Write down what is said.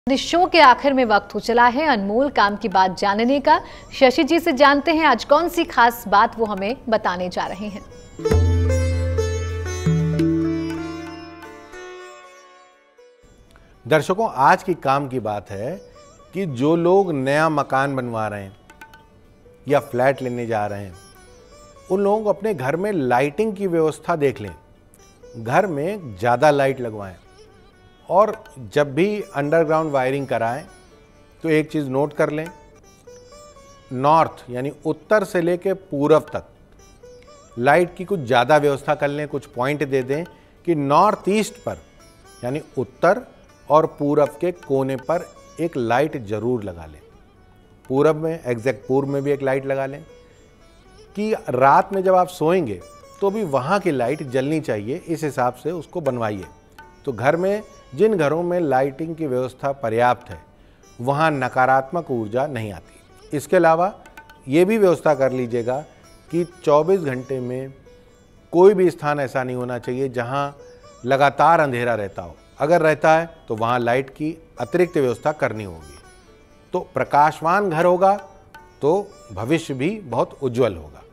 इस शो के आखिर में वक्त हो चला है अनमोल काम की बात जानने का। शशि जी से जानते हैं आज कौन सी खास बात वो हमें बताने जा रहे हैं। दर्शकों, आज की काम की बात है कि जो लोग नया मकान बनवा रहे हैं या फ्लैट लेने जा रहे हैं, उन लोगों को अपने घर में लाइटिंग की व्यवस्था देख लें। घर में ज़्यादा लाइट लगवाएं और जब भी अंडरग्राउंड वायरिंग कराएं तो एक चीज़ नोट कर लें, नॉर्थ यानी उत्तर से लेकर पूरब तक लाइट की कुछ ज़्यादा व्यवस्था कर लें। कुछ पॉइंट दे दें कि नॉर्थ ईस्ट पर यानी उत्तर और पूरब के कोने पर एक लाइट ज़रूर लगा लें। पूरब में एग्जैक्ट पूर्व में भी एक लाइट लगा लें कि रात में जब आप सोएंगे तो भी वहाँ की लाइट जलनी चाहिए। इस हिसाब से उसको बनवाइए। तो घर में जिन घरों में लाइटिंग की व्यवस्था पर्याप्त है वहाँ नकारात्मक ऊर्जा नहीं आती। इसके अलावा ये भी व्यवस्था कर लीजिएगा कि 24 घंटे में कोई भी स्थान ऐसा नहीं होना चाहिए जहाँ लगातार अंधेरा रहता हो। अगर रहता है तो वहाँ लाइट की अतिरिक्त व्यवस्था करनी होगी। तो प्रकाशवान घर होगा तो भविष्य भी बहुत उज्जवल होगा।